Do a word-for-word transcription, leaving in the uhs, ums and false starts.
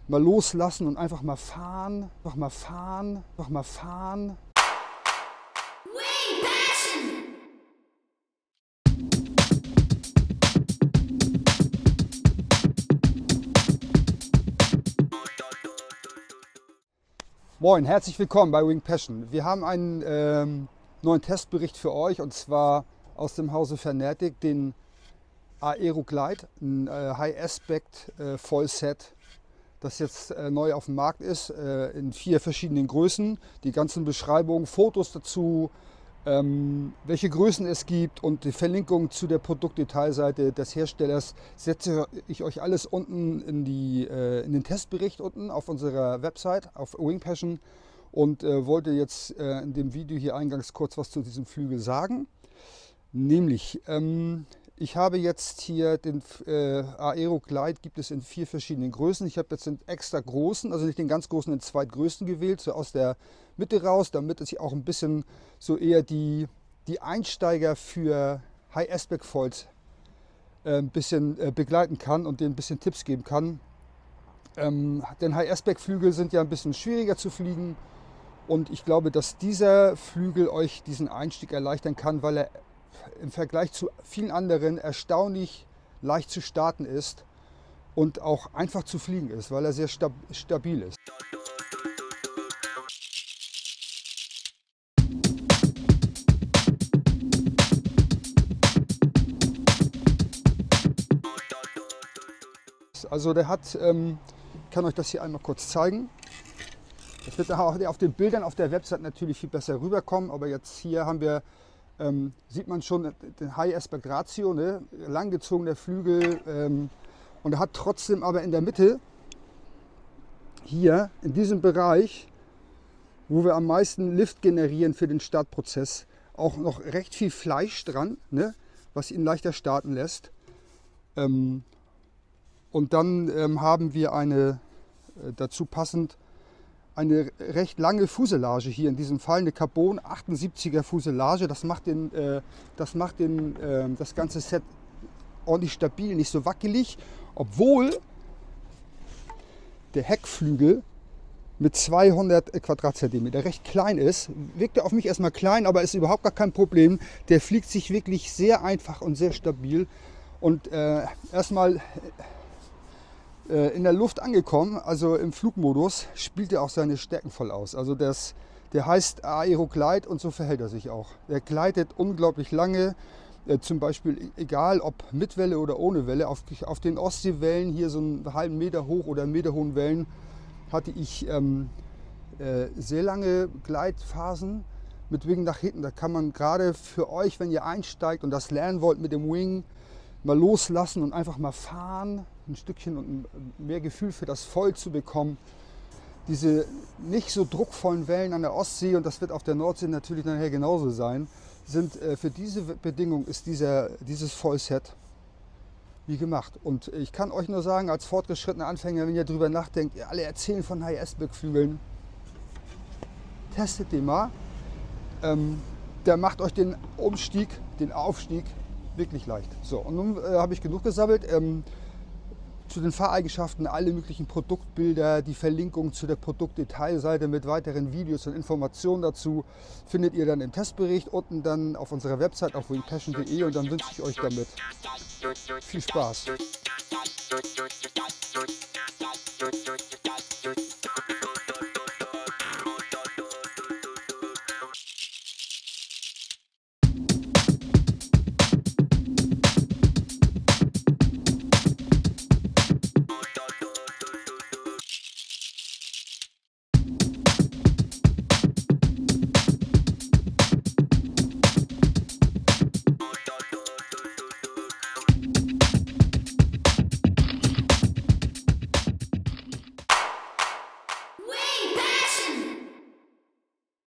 mal loslassen und einfach mal fahren, einfach mal fahren, einfach mal fahren. Moin, herzlich willkommen bei Wing Passion. Wir haben einen ähm, neuen Testbericht für euch, und zwar aus dem Hause Fernetic, den Aero Glide, ein äh, High Aspect äh, Vollset, das jetzt äh, neu auf dem Markt ist, äh, in vier verschiedenen Größen. Die ganzen Beschreibungen, Fotos dazu, ähm, welche Größen es gibt und die Verlinkung zu der Produktdetailseite des Herstellers setze ich euch alles unten in, die, äh, in den Testbericht unten auf unserer Website, auf Wing Passion, und äh, wollte jetzt äh, in dem Video hier eingangs kurz was zu diesem Flügel sagen. Nämlich, ähm, ich habe jetzt hier den äh, Aero Glide, gibt es in vier verschiedenen Größen. Ich habe jetzt den extra großen, also nicht den ganz großen, den zweitgrößten gewählt, so aus der Mitte raus, damit ich auch ein bisschen so eher die, die Einsteiger für High Aspect Foils äh, ein bisschen äh, begleiten kann und denen ein bisschen Tipps geben kann. Ähm, denn High Aspect Flügel sind ja ein bisschen schwieriger zu fliegen, und ich glaube, dass dieser Flügel euch diesen Einstieg erleichtern kann, weil er im Vergleich zu vielen anderen erstaunlich leicht zu starten ist und auch einfach zu fliegen ist, weil er sehr stab stabil ist. Also der hat, ähm, ich kann euch das hier einmal kurz zeigen. Das wird auch auf den Bildern auf der Website natürlich viel besser rüberkommen, aber jetzt hier haben wir Ähm, sieht man schon den High Aspect Ratio, ne? Langgezogener Flügel, ähm, und er hat trotzdem aber in der Mitte, hier in diesem Bereich, wo wir am meisten Lift generieren für den Startprozess, auch noch recht viel Fleisch dran, ne? Was ihn leichter starten lässt. Ähm, und dann ähm, haben wir eine äh, dazu passend eine recht lange Fuselage hier, in diesem Fall eine Carbon achtundsiebziger Fuselage. Das macht, den, äh, das, macht den, äh, das ganze Set ordentlich stabil, nicht so wackelig, obwohl der Heckflügel mit zweihundert Quadratzentimeter recht klein ist. Wirkt er auf mich erstmal klein, aber ist überhaupt gar kein Problem. Der fliegt sich wirklich sehr einfach und sehr stabil. Und äh, erstmal in der Luft angekommen, also im Flugmodus, spielt er auch seine Stärken voll aus. Also das, der heißt Aero Glide, und so verhält er sich auch. Er gleitet unglaublich lange, äh, zum Beispiel egal ob mit Welle oder ohne Welle, auf, auf den Ostseewellen, hier so einen halben Meter hoch oder einen Meter hohen Wellen, hatte ich ähm, äh, sehr lange Gleitphasen mit Wing nach hinten. Da kann man gerade für euch, wenn ihr einsteigt und das lernen wollt mit dem Wing, mal loslassen und einfach mal fahren, ein Stückchen, und mehr Gefühl für das Foil zu bekommen. Diese nicht so druckvollen Wellen an der Ostsee, und das wird auf der Nordsee natürlich nachher genauso sein, sind äh, für diese Bedingung ist dieser, dieses Vollset wie gemacht. Und ich kann euch nur sagen, als fortgeschrittener Anfänger, wenn ihr darüber nachdenkt, alle erzählen von High Aspect Flügeln, testet den mal. Ähm, der macht euch den Umstieg, den Aufstieg wirklich leicht. So, und nun äh, habe ich genug gesammelt. Ähm, zu den Fahreigenschaften alle möglichen Produktbilder, die Verlinkung zu der Produktdetailseite mit weiteren Videos und Informationen dazu findet ihr dann im Testbericht unten dann auf unserer Website auf wing passion punkt de, und dann wünsche ich euch damit viel Spaß.